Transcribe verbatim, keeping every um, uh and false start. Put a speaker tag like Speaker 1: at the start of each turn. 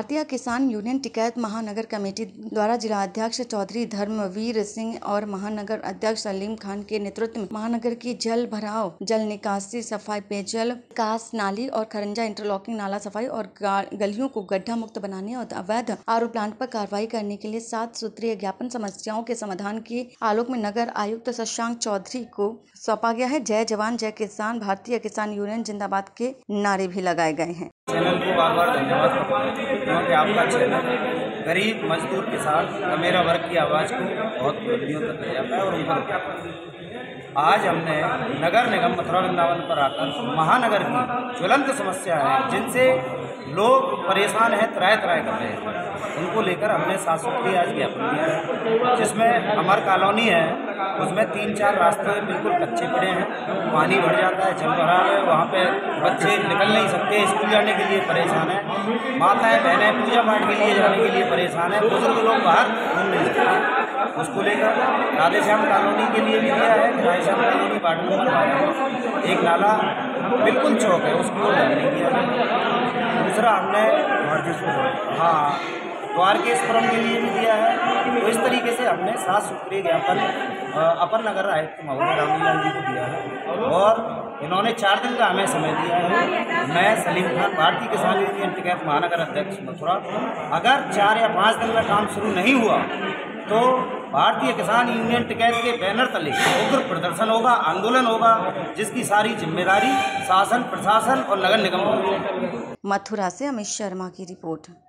Speaker 1: भारतीय किसान यूनियन टिकैत महानगर कमेटी द्वारा जिला अध्यक्ष चौधरी धर्मवीर सिंह और महानगर अध्यक्ष सलीम खान के नेतृत्व में महानगर की जल भराव, जल निकासी, सफाई, पेयजल, कास नाली और खरंजा इंटरलॉकिंग, नाला सफाई और गलियों को गड्ढा मुक्त बनाने और अवैध आर ओ प्लांट पर कार्रवाई करने के लिए सात सूत्रीय ज्ञापन समस्याओं के समाधान के आलोक में नगर आयुक्त शशांक चौधरी को सौंपा गया है। जय जवान जय किसान, भारतीय किसान यूनियन जिंदाबाद के नारे भी लगाए गए हैं।
Speaker 2: चैनल को बार बार धन्यवाद क्योंकि आपका चैनल गरीब मजदूर किसान और मेरा वर्ग की आवाज़ को बहुत बुलंदियों तक ले जाता है और ऊपर उठाता है। आज हमने नगर निगम मथुरा वृंदावन पर आकर महानगर की ज्वलंत समस्या है जिनसे लोग परेशान हैं, त्राय त्राय कर रहे हैं, उनको लेकर हमने सात सूत्री आज ज्ञापन दिया है, जिसमें हमार कॉलोनी है उसमें तीन चार रास्ते बिल्कुल कच्चे पड़े हैं, पानी भर जाता है, जल भरा है, वहाँ पे बच्चे निकल नहीं सकते, स्कूल जाने के लिए परेशान है, माताएं बहनें पूजा पाठ के लिए जाने के लिए परेशान है, बुजुर्ग लोग बाहर घूम नहीं सकते। उसको लेकर राधेश्याम कॉलोनी के लिए भी दिया है। राधेश्याम कॉलोनी वार्ड नंबर बारह एक नाला बिल्कुल चौक है, उसको नहीं किया गया। दूसरा हमने हाँ द्वारकेश्वरम के लिए भी दिया है। तो इस तरीके से हमने सात सूत्रीय ज्ञापन अपर नगर आयुक्त महोदय रामलाल जी को दिया है और इन्होंने चार दिन का हमें समय दिया है। मैं सलीम खान, भारतीय किसान यूनियन टिकैत महानगर अध्यक्ष मथुरा, अगर चार या पाँच दिन में काम शुरू नहीं हुआ तो भारतीय किसान यूनियन टिकैत के बैनर तले उग्र प्रदर्शन होगा, आंदोलन होगा, जिसकी सारी जिम्मेदारी शासन, प्रशासन और नगर निगम होगी।
Speaker 1: मथुरा से अमित शर्मा की रिपोर्ट।